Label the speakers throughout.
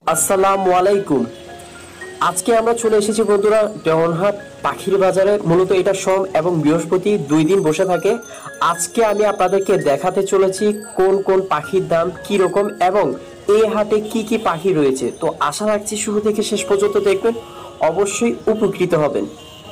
Speaker 1: আসসালামু আলাইকুম। আজকে আমরা চলে এসেছি বন্ধুরা দেওয়ানহাট পাখির বাজারে। মূলত এটা সোম এবং বৃহস্পতি 2 দিন বসে থাকে। আজকে আমি আপনাদেরকে দেখাতে চলেছি কোন কোন পাখির দাম কি রকম এবং এই হাটে কি কি পাখি রয়েছে। তো আশা রাখছি শুরু থেকে শেষ পর্যন্ত দেখবেন, অবশ্যই উপকৃত হবেন।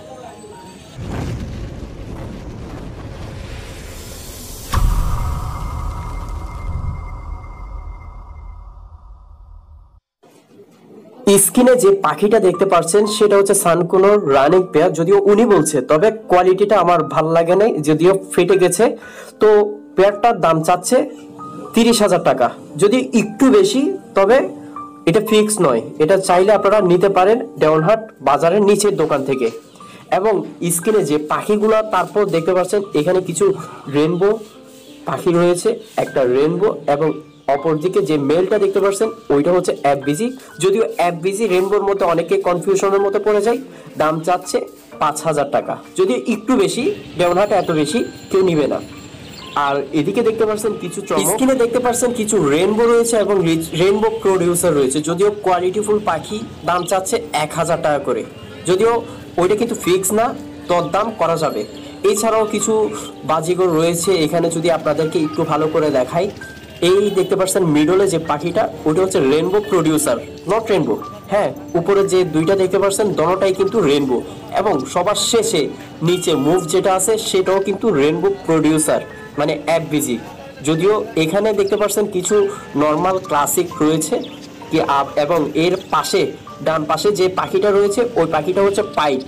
Speaker 1: স্ক্রিনে যে পাখিটা দেখতে পাচ্ছেন সেটা হচ্ছে সানকুনোর রানিং পেয়ার। যদিও উনি বলছে, তবে কোয়ালিটিটা আমার ভালো লাগে নাই, যদিও ফেটে গেছে। তো পেয়ারটার দাম চাচ্ছে 30,000 টাকা, যদি একটু বেশি, তবে এটা ফিক্স নয়। এটা চাইলে আপনারা নিতে পারেন দেওয়ানহাট বাজারের নিচের দোকান থেকে। এবং স্ক্রিনে যে পাখিগুলো তারপর দেখতে পাচ্ছেন, এখানে কিছু রেনবো পাখি রয়েছে, একটা রেনবো, এবং অপরদিকে যে মেলটা দেখতে পাচ্ছেন ওইটা হচ্ছে এফবিজি। যদিও এফবিজি রেনবোর মধ্যে অনেকে কনফিউশনের মধ্যে পড়ে যায়। দাম চাচ্ছে 5,000 টাকা, যদিও একটু বেশি, দেওয়ানহাটে এত বেশি কেউ নিবে না। আর এদিকে দেখতে পাচ্ছেন কিছু স্ক্রিনে দেখতে পাচ্ছেন কিছু রেনবো রয়েছে এবং রেনবো প্রডিউসার রয়েছে। যদিও কোয়ালিটিফুল পাখি, দাম চাচ্ছে 1,000 টাকা করে। যদিও ওইটা কিন্তু ফিক্স না, দরদাম করা যাবে। এছাড়াও কিছু বাজিগর রয়েছে এখানে, যদি আপনাদেরকে একটু ভালো করে দেখাই। এই দেখতে পাচ্ছেন মিডলে যে পাখিটা, ওটা হচ্ছে রেনবো প্রডিউসার, নট রেনবো। হ্যাঁ, উপরে যে দুইটা দেখতে পাচ্ছেন দোনোটাই কিন্তু রেনবো, এবং সবার শেষে নিচে মুভ যেটা আছে সেটাও কিন্তু রেনবো প্রডিউসার, মানে এফবিজি। যদিও এখানে দেখতে পাচ্ছেন কিছু নর্মাল ক্লাসিক রয়েছে এবং এর পাশে ডান পাশে যে পাখিটা রয়েছে ওই পাখিটা হচ্ছে পাইপ,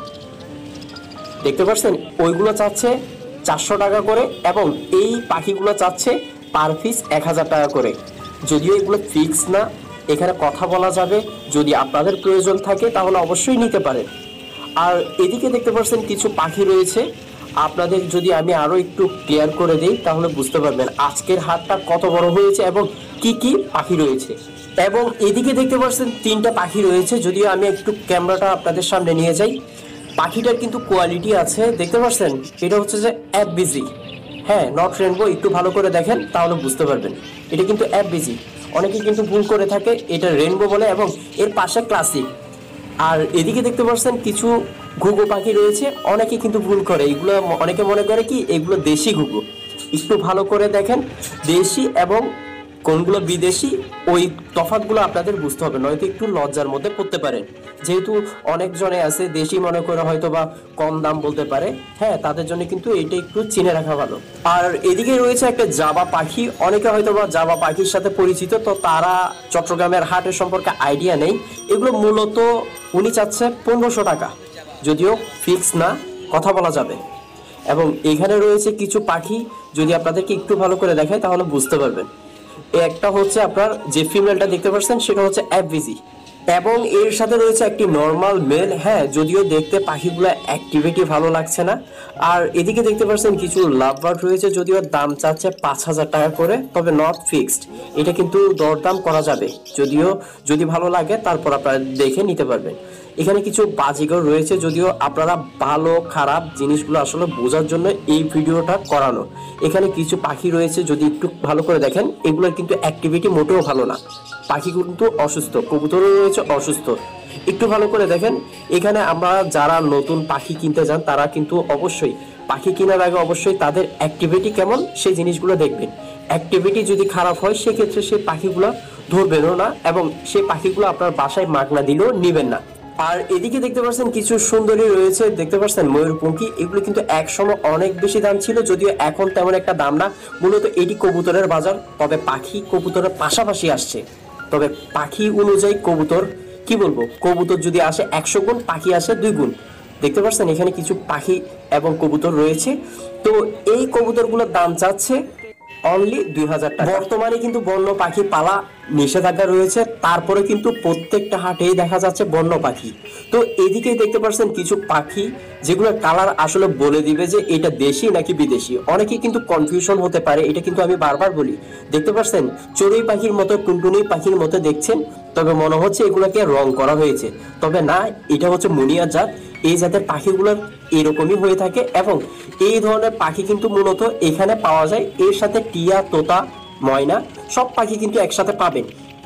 Speaker 1: দেখতে পাচ্ছেন। ওইগুলো চাচ্ছে 400 টাকা করে, এবং এই পাখিগুলো চাচ্ছে পার পিস 1,000 টাকা করে। যদিও এগুলো ফিক্স না, এখানে কথা বলা যাবে। যদি আপনাদের প্রয়োজন থাকে তাহলে অবশ্যই নিতে পারেন। আর এদিকে দেখতে পাচ্ছেন কিছু পাখি রয়েছে। আপনাদের যদি আমি আরো একটু ক্লিয়ার করে দিই তাহলে বুঝতে পারবেন আজকের হাটটা কত বড় হয়েছে এবং কি কি পাখি রয়েছে। এবং এদিকে দেখতে পাচ্ছেন 3টা পাখি রয়েছে। যদিও আমি একটু ক্যামেরাটা আপনাদের সামনে নিয়ে যাই, পাখিটার কিন্তু কোয়ালিটি আছে, দেখতে পাচ্ছেন। এটা হচ্ছে যে এফবিজি, হ্যাঁ, নট রেনবো। একটু ভালো করে দেখেন তাহলে বুঝতে পারবেন এটা কিন্তু এফবিজি। অনেকে কিন্তু ভুল করে থাকে, এটা রেনবো বলে, এবং এর পাশে ক্লাসিক। আর এদিকে দেখতে পাচ্ছেন কিছু ঘুঘু পাখি রয়েছে। অনেকে কিন্তু ভুল করে, এগুলো অনেকে মনে করে কি এগুলো দেশি ঘুঘু। একটু ভালো করে দেখেন দেশি এবং কোনগুলো বিদেশি, ওই তফাৎগুলো আপনাদের বুঝতে হবে, নয়তো একটু লজ্জার মধ্যে পড়তে পারেন। যেহেতু অনেক জনে আছে দেশি মনে করে হয়তো বা কম দাম বলতে পারে, হ্যাঁ, তাদের জন্য কিন্তু এটা একটু চিনে রাখা ভালো। আর এদিকে রয়েছে একটা জাবা পাখি। অনেকে হয়তো বা জাবা পাখির সাথে পরিচিত, তো তারা চট্টগ্রামের হাটের সম্পর্কে আইডিয়া নেই। এগুলো মূলত উনি চাচ্ছে 1500 টাকা, যদিও ফিক্স না, কথা বলা যাবে। এবং এখানে রয়েছে কিছু পাখি, যদি আপনাদেরকে একটু ভালো করে দেখায় তাহলে বুঝতে পারবেন। একটা হচ্ছে আপনার যে ফিমেলটা দেখতে পাচ্ছেন সেটা হচ্ছে এফবিজি, এবং এর সাথে রয়েছে একটি নর্মাল মেল। হ্যাঁ, যদিও দেখতে পাখিগুলো অ্যাক্টিভিটি ভালো লাগছে না। আর এদিকে দেখতে পাচ্ছেন কিছু লাভ বার্ড রয়েছে। যদিও দাম চাচ্ছে 5,000 টাকা করে, তবে নট ফিক্সড। এটা কিন্তু দরদাম করা যাবে, যদিও যদি ভালো লাগে তারপর আপনারা দেখে নিতে পারবেন। এখানে কিছু বাজিগর রয়েছে। যদিও আপনারা ভালো খারাপ জিনিসগুলো আসলে বোঝার জন্য এই ভিডিওটা করানো। এখানে কিছু পাখি রয়েছে, যদি একটু ভালো করে দেখেন, এগুলোর কিন্তু অ্যাক্টিভিটি মোটেও ভালো না। পাখি কিন্তু অসুস্থ, কবুতরও রয়েছে অসুস্থ। একটু ভালো করে দেখেন। এখানে আমরা যারা নতুন পাখি কিনতে যান তারা কিন্তু অবশ্যই পাখি কেনার আগে অবশ্যই তাদের অ্যাক্টিভিটি কেমন সেই জিনিসগুলো দেখবেন। অ্যাক্টিভিটি যদি খারাপ হয় সেক্ষেত্রে সেই পাখিগুলো ধরবেনও না, এবং সেই পাখিগুলো আপনার বাসায় মাগনা দিলেও নিবেন না। আর এদিকে দেখতে পাচ্ছেন কিছু সুন্দরী রয়েছে, দেখতে পাচ্ছেন ময়ূরপঙ্খী। এগুলো কিন্তু একসময় অনেক বেশি দাম ছিল, যদিও এখন তেমন একটা দাম না। মূলত এটি কবুতরের বাজার, তবে পাখি কবুতরের পাশাপাশি আসছে। তবে পাখি অনুযায়ী কবুতর, কি বলবো, কবুতর যদি আসে 100 গুণ, পাখি আসে 2 গুণ। দেখতে পাচ্ছেন এখানে কিছু পাখি এবং কবুতর রয়েছে। তো এই কবুতরগুলোর দাম চাচ্ছে অনলি 2,000 টাকা। বর্তমানে কিন্তু বন্য পাখি পালা নিষেধাজ্ঞা রয়েছে, তারপরে কিন্তু প্রত্যেকটা হাটেই দেখা যাচ্ছে বন্য পাখি। তো এদিকে দেখতে পাচ্ছেন কিছু পাখি যেগুলো কালার আসলে বলে দিবে যে এটা দেশি নাকি বিদেশি। অনেকে কিন্তু কনফিউশন হতে পারে, এটা কিন্তু আমি বারবার বলি। দেখতে পাচ্ছেন চড়ুই পাখির মতো, টুনটুনি পাখির মতো দেখছেন, তবে মনে হচ্ছে এগুলোকে রং করা হয়েছে, তবে না, এটা হচ্ছে মুনিয়া জাত। এই জাতের পাখিগুলোর এরকমই হয়ে থাকে, এবং এই ধরনের পাখি কিন্তু মূলত এখানে পাওয়া যায়। এর সাথে টিয়া, তোতা, ময়না সব পাখি কিন্তু একসাথে পাবেন।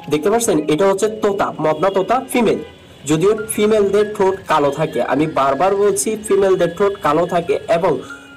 Speaker 1: দেখতে পাচ্ছেন এটা হচ্ছে তোতা, মদনা তোতা ফিমেল। যদিও ফিমেলদের ঠোঁট কালো থাকে, আমি বারবার বলছি ফিমেলদের ঠোঁট কালো থাকে, এবং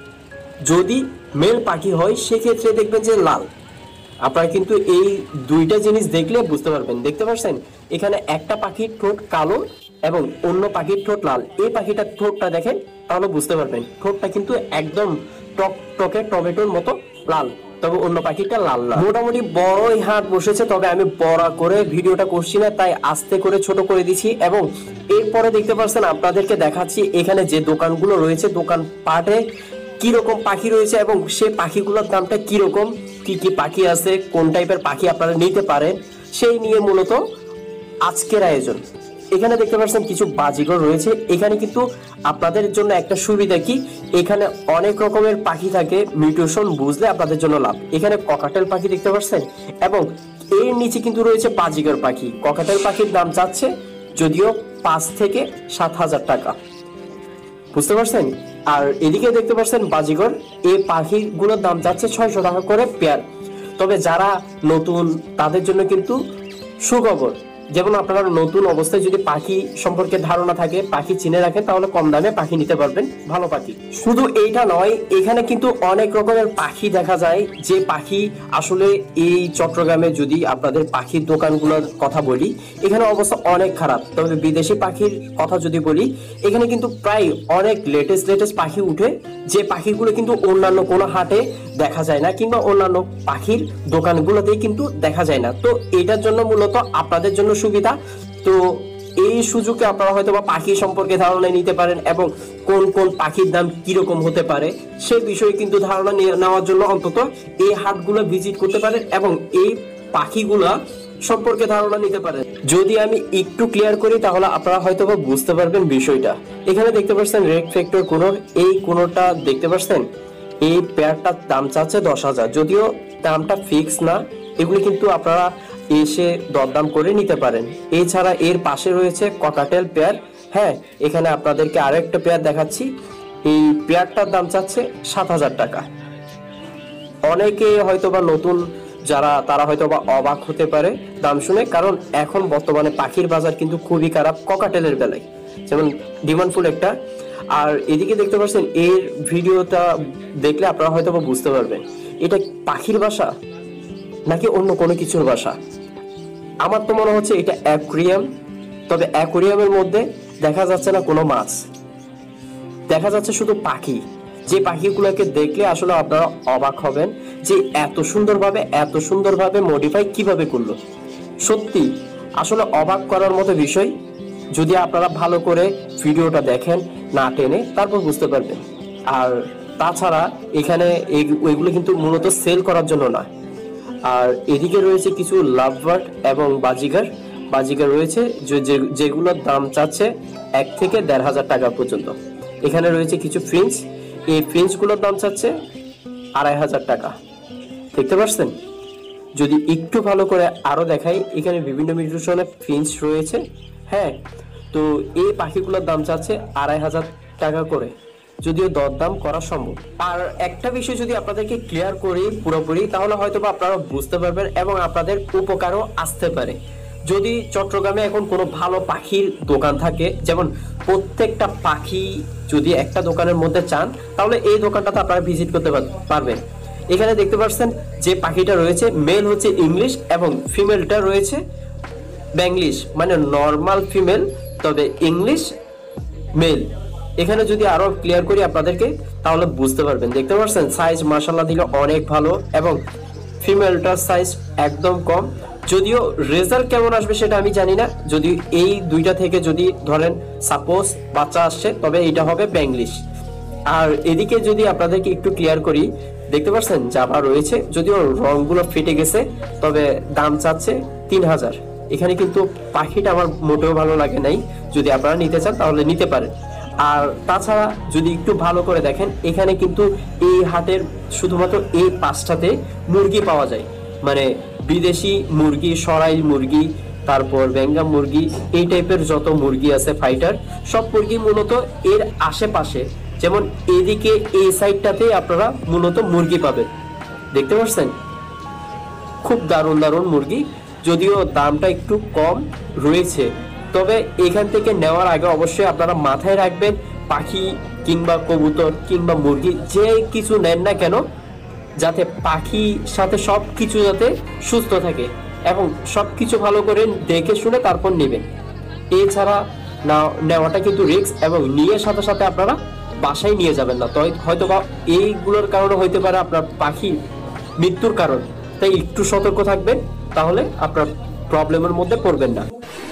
Speaker 1: যদি মেল পাখি হয় সেক্ষেত্রে দেখবেন যে লাল। আপনারা কিন্তু এই দুইটা জিনিস দেখলে বুঝতে পারবেন। দেখতে পাচ্ছেন এখানে একটা পাখির ঠোঁট কালো এবং অন্য পাখির ঠোঁট লাল। এই পাখিটার ঠোঁটটা দেখেন তাহলে বুঝতে পারবেন, ঠোঁটটা কিন্তু একদম টক টকে টমেটোর মতো লাল, তবে অন্য পাখিটা লাল না। মোটামুটি বড়ই হাট বসেছে, তবে আমি বড় করে ভিডিওটা করছি না, তাই আস্তে করে ছোট করে দিচ্ছি। এবং এরপরে দেখতে পাচ্ছেন আপনাদেরকে দেখাচ্ছি এখানে যে দোকানগুলো রয়েছে, দোকান পাটে কি রকম পাখি রয়েছে এবং সে পাখিগুলোর দামটা কি রকম, কি কি পাখি আছে, কোন টাইপের পাখি আপনারা নিতে পারেন, সেই নিয়ে মূলত আজকের আয়োজন। এখানে দেখতে পাচ্ছেন কিছু বাজিঘর রয়েছে। এখানে কিন্তু আপনাদের জন্য একটা সুবিধা কি, এখানে অনেক রকমের পাখি থাকে, মিউটেশন বুঝলে আপনাদের জন্য লাভ। এখানে ককাটেল পাখি দেখতে পাচ্ছেন, এবং এর নিচে কিন্তু রয়েছে বাজিঘর পাখি। ককাটেল পাখির দাম চাচ্ছে যদিও 5 থেকে 7,000 টাকা, বুঝতে পারছেন। আর এদিকে দেখতে পাচ্ছেন বাজিঘর, এই পাখিগুলোর দাম যাচ্ছে 600 টাকা করে পেয়ার। তবে যারা নতুন তাদের জন্য কিন্তু সুখবর, যেমন আপনারা নতুন অবস্থায় যদি পাখি সম্পর্কে ধারণা থাকে, পাখি চিনে রাখেন, তাহলে কম দামে পাখি নিতে পারবেন, ভালো পাখি। শুধু এইটা নয়, এখানে কিন্তু অনেক রকমের পাখি দেখা যায়, যে পাখি আসলে এই চট্টগ্রামে যদি আপনাদের পাখির দোকানগুলোর কথা বলি, এখানে অবস্থা অনেক খারাপ। তবে বিদেশি পাখির কথা যদি বলি, এখানে কিন্তু প্রায় অনেক লেটেস্ট পাখি উঠে, যে পাখিগুলো কিন্তু অন্যান্য কোনো হাটে দেখা যায় না, কিংবা অন্যান্য পাখির দোকানগুলোতেই কিন্তু দেখা যায় না। তো এটার জন্য মূলত আপনাদের জন্য সুবিধা। তো এই সুযোগে আপনারা হয়তো বা পাখি সম্পর্কে ধারণা নিতে পারেন, এবং কোন কোন পাখির দাম কিরকম হতে পারে সে বিষয়ে কিন্তু ধারণা নেওয়ার জন্য অন্তত এই হাটগুলো ভিজিট করতে পারেন এবং এই পাখিগুলা সম্পর্কে ধারণা নিতে পারেন। যদি আমি একটু ক্লিয়ার করি তাহলে আপনারা হয়তো বা বুঝতে পারবেন বিষয়টা। এখানে দেখতে পাচ্ছেন রেড ফ্যাক্টর কোনোর, এই কোনোটা দেখতে পাচ্ছেন, এই পেয়ারটার দাম চাচ্ছে 10,000, যদিও দামটা ফিক্স না, এগুলি কিন্তু আপনারা এসে দরদাম করে নিতে পারেন। এছাড়া এর পাশে রয়েছে ককাটেল পেয়ার। হ্যাঁ, এখানে আপনাদেরকে আরো একটা পেয়ার দেখাচ্ছি, এই পেয়ারটার দাম চাচ্ছে 7,000 টাকা। অনেকে হয়তোবা নতুন যারা, তারা হয়তোবা অবাক হতে পারে দাম শুনে, কারণ এখন বর্তমানে পাখির বাজার কিন্তু খুবই খারাপ ককাটেলের বেলায়, যেমন ডিমান্ডফুল একটা। আর এদিকে দেখতে পাচ্ছেন এর ভিডিওটা দেখলে আপনারা হয়তোবা বুঝতে পারবেন এটা পাখির বাসা নাকি অন্য কোনো কিছুর বাসা। আমার তো মনে হচ্ছে এটা অ্যাকুয়ারিয়াম, তবে অ্যাকুয়ারিয়ামের মধ্যে দেখা যাচ্ছে না কোনো মাছ, দেখা যাচ্ছে শুধু পাখি। যে পাখিগুলোকে দেখলে আসলে আপনারা অবাক হবেন যে এত সুন্দরভাবে মডিফাই কিভাবে করলো। সত্যি আসলে অবাক করার মতো বিষয়, যদি আপনারা ভালো করে ভিডিওটা দেখেন না টেনে, তারপর বুঝতে পারবেন। আর তাছাড়া এখানে এগুলো কিন্তু মূলত সেল করার জন্য না। আর এদিকে রয়েছে কিছু লাভবার্ড এবং বাজিগার রয়েছে, যেগুলোর দাম চাচ্ছে 1 থেকে 1,500 টাকা পর্যন্ত। এখানে রয়েছে কিছু ফ্রিঞ্চ, এই ফ্রিঞ্চগুলোর দাম চাচ্ছে 2,500 টাকা। দেখতে পাচ্ছেন? যদি একটু ভালো করে আরো দেখাই, এখানে বিভিন্ন মিউটেশনের ফ্রিঞ্চ রয়েছে। হ্যাঁ, তো এই পাখিগুলোর দাম চাচ্ছে 2,500 টাকা করে, যদিও দরদাম করা সম্ভব। আর একটা বিষয় যদি আপনাদেরকে ক্লিয়ার করি পুরোপুরি, তাহলে হয়তো আপনারা বুঝতে পারবেন এবং আপনাদের উপকারও আসতে পারে। যদি চট্টগ্রামে এখন কোনো ভালো পাখির দোকান থাকে, যেমন প্রত্যেকটা পাখি যদি একটা দোকানের মধ্যে চান, তাহলে এই দোকানটাতে আপনারা ভিজিট করতে পারবেন। এখানে দেখতে পাচ্ছেন যে পাখিটা রয়েছে, মেল হচ্ছে ইংলিশ এবং ফিমেলটা রয়েছে ব্যাংলিশ, মানে নর্মাল ফিমেল তবে ইংলিশ মেল। এখানে যদি আরো ক্লিয়ার করি আপনাদেরকে, তাহলে বুঝতে পারবেন। দেখতে পাচ্ছেন সাইজ মাশাআল্লাহ দিলে অনেক ভালো, এবং ফিমেলটার সাইজ একদম কম। যদিও রেজাল্ট কেমন আসবে সেটা আমি জানি না, যদি এই দুইটা থেকে যদি ধরেন সাপোজ বাচ্চা আসছে, তবে এটা হবে ব্যাংলিশ। আর এদিকে যদি আপনাদেরকে একটু ক্লিয়ার করি, দেখতে পাচ্ছেন জাভা রয়েছে, যদিও রংগুলো ফেটে গেছে, তবে দাম চাচ্ছে 3,000। এখানে কিন্তু পাখিটা আমার মোটেও ভালো লাগে নাই, যদি আপনারা নিতে চান তাহলে নিতে পারেন। আর তাছাড়া যদি একটু ভালো করে দেখেন, এখানে কিন্তু এই হাটের শুধুমাত্র এই 5টাতে মুরগি পাওয়া যায়, মানে বিদেশি মুরগি, সরাই মুরগি, তারপর বেঙ্গা মুরগি, এই টাইপের যত মুরগি আছে ফাইটার, সব মুরগি মূলত এর আশেপাশে, যেমন এদিকে এই সাইডটাতে আপনারা মূলত মুরগি পাবেন। দেখতে পাচ্ছেন খুব দারুণ মুরগি। যদিও দামটা একটু কম রয়েছে, তবে এখান থেকে নেওয়ার আগে অবশ্যই আপনারা মাথায় রাখবেন পাখি কিংবা কবুতর কিংবা মুরগি যে কিছু নেন না কেন, যাতে পাখির সাথে সব কিছু যাতে সুস্থ থাকে এবং সব কিছু ভালো করে দেখে শুনে তারপর নেবেন। এছাড়া না নেওয়াটা কিন্তু রিস্ক, এবং নিয়ে সাথে সাথে আপনারা বাসায় নিয়ে যাবেন না, তো হয়তো বা এইগুলোর কারণে হইতে পারে আপনার পাখি মৃত্যুর কারণ। তাই একটু সতর্ক থাকবেন, তাহলে আপনার প্রবলেমের মধ্যে পড়বেন না।